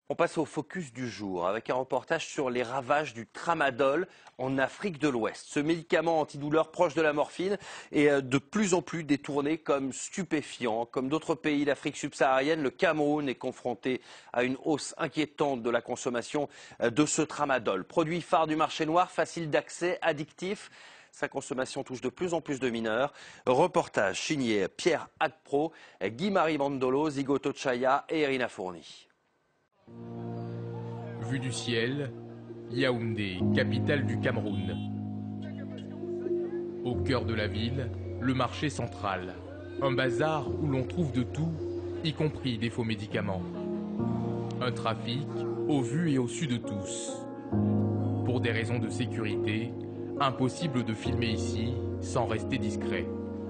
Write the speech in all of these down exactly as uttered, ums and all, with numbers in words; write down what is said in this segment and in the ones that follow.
On passe au focus du jour avec un reportage sur les ravages du tramadol en Afrique de l'Ouest. Ce médicament antidouleur proche de la morphine est de plus en plus détourné comme stupéfiant. Comme d'autres pays d'Afrique subsaharienne, le Cameroun est confronté à une hausse inquiétante de la consommation de ce tramadol. Produit phare du marché noir, facile d'accès, addictif. Sa consommation touche de plus en plus de mineurs. Reportage signé Pierre Agpro, Guy-Marie Mandolo, Zigoto Chaya et Irina Fourni. Vue du ciel, Yaoundé, capitale du Cameroun. Au cœur de la ville, le marché central. Un bazar où l'on trouve de tout, y compris des faux médicaments. Un trafic au vu et au su de tous. Pour des raisons de sécurité, impossible de filmer ici sans rester discret.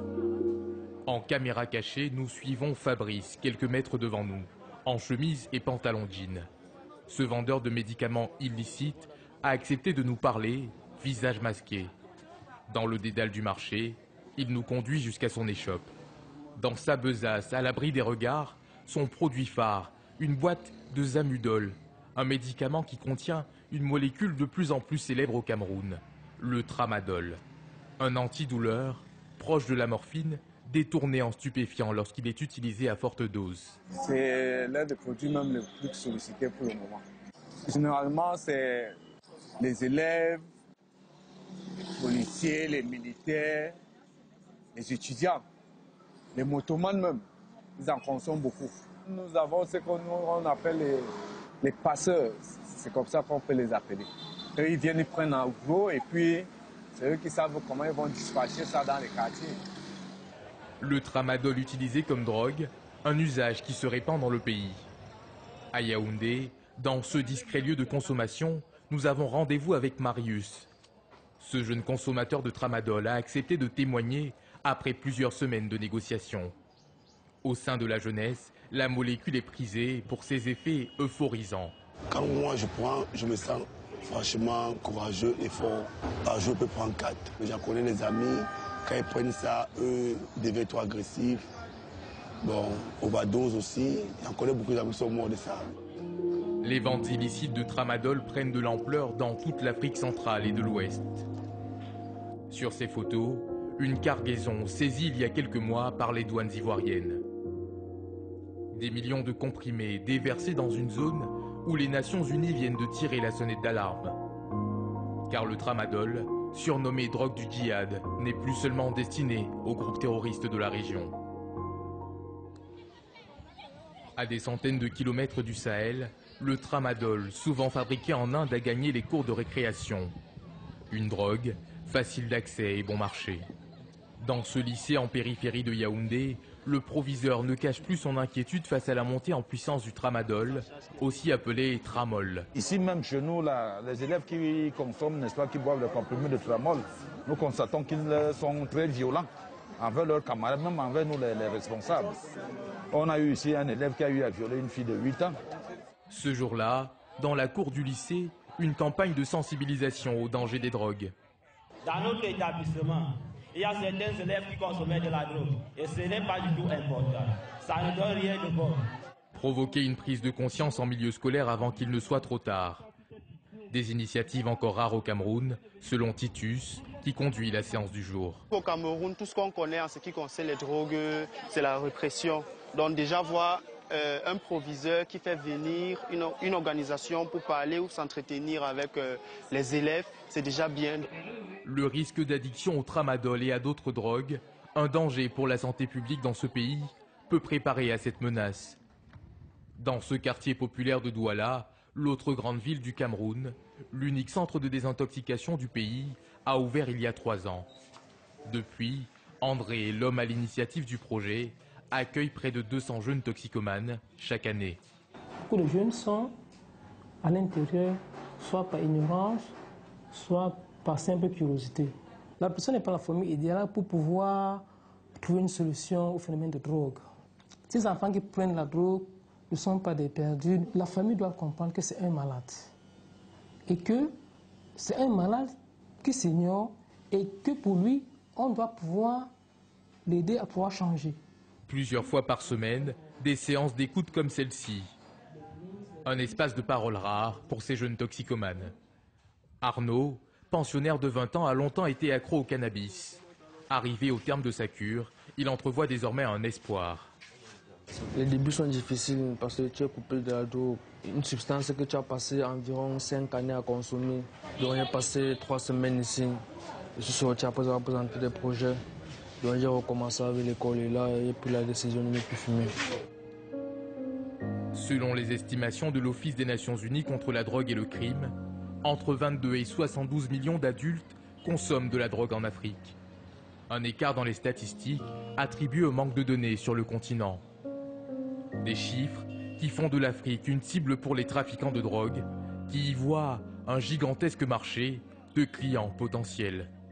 En caméra cachée, nous suivons Fabrice, quelques mètres devant nous, en chemise et pantalon jean. Ce vendeur de médicaments illicites a accepté de nous parler, visage masqué. Dans le dédale du marché, il nous conduit jusqu'à son échoppe. Dans sa besace, à l'abri des regards, son produit phare, une boîte de Zamudol, un médicament qui contient une molécule de plus en plus célèbre au Cameroun, le tramadol. Un antidouleur, proche de la morphine, détourné en stupéfiant lorsqu'il est utilisé à forte dose. C'est l'un des produits même les plus sollicités pour le moment. Généralement, c'est les élèves, les policiers, les militaires, les étudiants, les motomanes même, ils en consomment beaucoup. Nous avons ce qu'on appelle les, les passeurs, c'est comme ça qu'on peut les appeler. Eux, ils viennent, ils prennent en gros et puis c'est eux qui savent comment ils vont dispatcher ça dans les quartiers. Le tramadol utilisé comme drogue, un usage qui se répand dans le pays. À Yaoundé, dans ce discret lieu de consommation, nous avons rendez-vous avec Marius. Ce jeune consommateur de tramadol a accepté de témoigner après plusieurs semaines de négociations. Au sein de la jeunesse, la molécule est prisée pour ses effets euphorisants. Quand moi je prends, je me sens franchement courageux et fort. Par jour, je peux prendre quatre. J'en connais des amis. Quand ils prennent ça, eux, deviennent trop agressifs. Bon, overdose aussi. J'en connais beaucoup d'amis qui sont morts de ça. Les ventes illicites de tramadol prennent de l'ampleur dans toute l'Afrique centrale et de l'Ouest. Sur ces photos, une cargaison saisie il y a quelques mois par les douanes ivoiriennes. Des millions de comprimés déversés dans une zone où les Nations Unies viennent de tirer la sonnette d'alarme. Car le tramadol, surnommé drogue du djihad, n'est plus seulement destiné aux groupes terroristes de la région. À des centaines de kilomètres du Sahel, le tramadol, souvent fabriqué en Inde, a gagné les cours de récréation. Une drogue, facile d'accès et bon marché. Dans ce lycée en périphérie de Yaoundé, le proviseur ne cache plus son inquiétude face à la montée en puissance du tramadol, aussi appelé tramol. Ici même chez nous, là, les élèves qui consomment, n'est-ce pas, qui boivent le comprimé de tramol, nous constatons qu'ils sont très violents envers leurs camarades, même envers nous les, les responsables. On a eu ici un élève qui a eu à violer une fille de huit ans. Ce jour-là, dans la cour du lycée, une campagne de sensibilisation au danger des drogues. Dans notre établissement, il y a certains élèves qui consommaient de la drogue et ce n'est pas du tout important. Ça ne donne rien de bon. Provoquer une prise de conscience en milieu scolaire avant qu'il ne soit trop tard. Des initiatives encore rares au Cameroun, selon Titus, qui conduit la séance du jour. Au Cameroun, tout ce qu'on connaît en ce qui concerne les drogues, c'est la répression. Donc déjà voir euh, un proviseur qui fait venir une, une organisation pour parler ou s'entretenir avec euh, les élèves, c'est déjà bien. Le risque d'addiction au tramadol et à d'autres drogues, un danger pour la santé publique dans ce pays, peut préparer à cette menace. Dans ce quartier populaire de Douala, l'autre grande ville du Cameroun, l'unique centre de désintoxication du pays, a ouvert il y a trois ans. Depuis, André, l'homme à l'initiative du projet, accueille près de deux cents jeunes toxicomanes chaque année. Beaucoup de jeunes sont à l'intérieur, soit par ignorance, soit par simple curiosité. La personne n'est pas la famille idéale pour pouvoir trouver une solution au phénomène de drogue. Ces enfants qui prennent la drogue ne sont pas des perdus. La famille doit comprendre que c'est un malade. Et que c'est un malade qui s'ignore et que pour lui, on doit pouvoir l'aider à pouvoir changer. Plusieurs fois par semaine, des séances d'écoute comme celle-ci. Un espace de parole rare pour ces jeunes toxicomanes. Arnaud, pensionnaire de vingt ans, a longtemps été accro au cannabis. Arrivé au terme de sa cure, il entrevoit désormais un espoir. Les débuts sont difficiles parce que tu es coupé de la drogue. Une substance que tu as passé environ cinq années à consommer. Donc j'ai passé trois semaines ici. Je suis sorti après avoir présenté des projets. Donc j'ai recommencé avec l'école et là j'ai pris la décision de ne plus fumer. Selon les estimations de l'Office des Nations Unies contre la drogue et le crime, entre vingt-deux et soixante-douze millions d'adultes consomment de la drogue en Afrique. Un écart dans les statistiques attribué au manque de données sur le continent. Des chiffres qui font de l'Afrique une cible pour les trafiquants de drogue, qui y voient un gigantesque marché de clients potentiels.